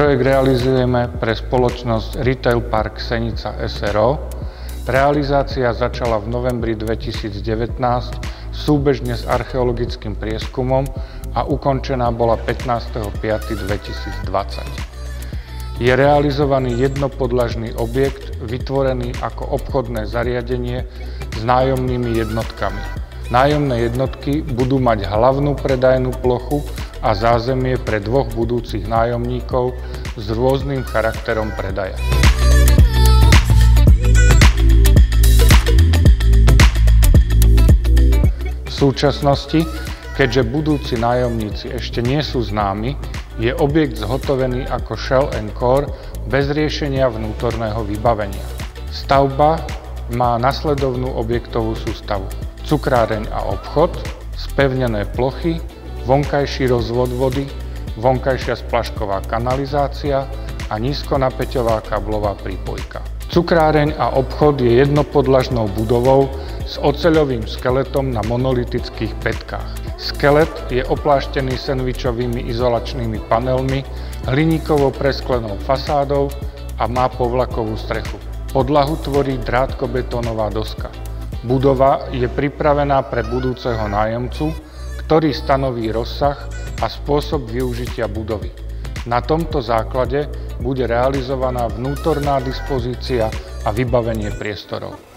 projekt realizujeme pre spoločnosť Retail Park Senica s.r.o. Realizácia začala v novembri 2019 súbežne s archeologickým prieskumom a ukončená bola 15.5.2020. Je realizovaný jednopodlažný objekt, vytvorený ako obchodné zariadenie s nájomnými jednotkami. Nájomné jednotky budú mať hlavnú predajnú plochu a zázemie pre dvoch budúcich nájomníkov s rôznym charakterom predaja. V súčasnosti, keďže budúci nájomníci ešte nie sú známi, je objekt zhotovený ako shell and core bez riešenia vnútorného vybavenia. Stavba má nasledovnú objektovú sústavu: cukráreň a obchod, spevnené plochy, vonkajší rozvod vody, vonkajšia splašková kanalizácia a nízkonapäťová káblová prípojka. Cukráreň a obchod je jednopodlažnou budovou s oceľovým skeletom na monolitických pätkách. Skelet je opláštený sendvičovými izolačnými panelmi, hliníkovo presklenou fasádou a má povlakovú strechu. Podlahu tvorí drátkobetónová doska. Budova je pripravená pre budúceho nájomcu, ktorý stanoví rozsah a spôsob využitia budovy. Na tomto základe bude realizovaná vnútorná dispozícia a vybavenie priestorov.